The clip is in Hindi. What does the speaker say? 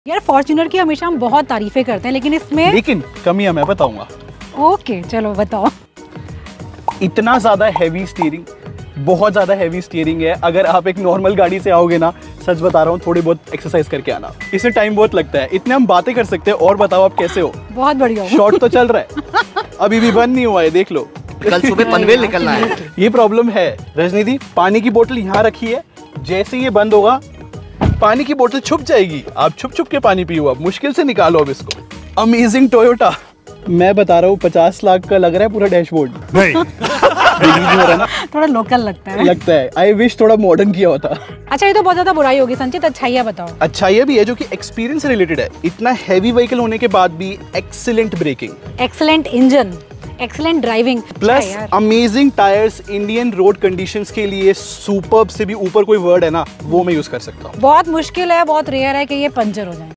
यार फॉर्च्यूनर की हमेशा हम बहुत तारीफें करते हैं, लेकिन कमियां मैं बताऊंगा। ओके चलो बताओ। इतना ज्यादा हैवी स्टीयरिंग, बहुत ज्यादा हैवी स्टीयरिंग है। अगर आप एक नॉर्मल गाड़ी से आओगे ना, सच बता रहा हूँ, थोड़ी बहुत एक्सरसाइज करके आना, इससे टाइम बहुत लगता है। इतने हम बातें कर सकते हैं। और बताओ आप कैसे हो? बहुत बढ़िया। शॉर्ट तो चल रहा है, अभी भी बंद नहीं हुआ है, देख लो। कल सुबह पनवेल निकलना है। ये प्रॉब्लम है रजनी दी। पानी की बोतल यहाँ रखी है, जैसे ये बंद होगा पानी की बोतल छुप जाएगी। आप छुप छुप के पानी पियो, अब मुश्किल से निकालो अब इसको। अमेजिंग टोयोटा, मैं बता रहा हूँ 50 लाख का लग रहा है पूरा डैशबोर्ड। नहीं हो रहा ना, थोड़ा लोकल लगता है। आई विश थोड़ा मॉडर्न किया होता। अच्छा, ये तो बहुत ज्यादा बुराई होगी संचित, अच्छाइयाँ बताओ। अच्छाइयाँ भी है जो कि एक्सपीरियंस से रिलेटेड है। इतना हैवी व्हीकल होने के बाद भी excellent braking, excellent engine, excellent driving, plus amazing tyres. Indian road conditions के लिए सुपर्ब से भी ऊपर कोई वर्ड है ना, वो मैं यूज कर सकता हूँ। बहुत मुश्किल है, बहुत रेयर है कि ये पंचर हो जाए।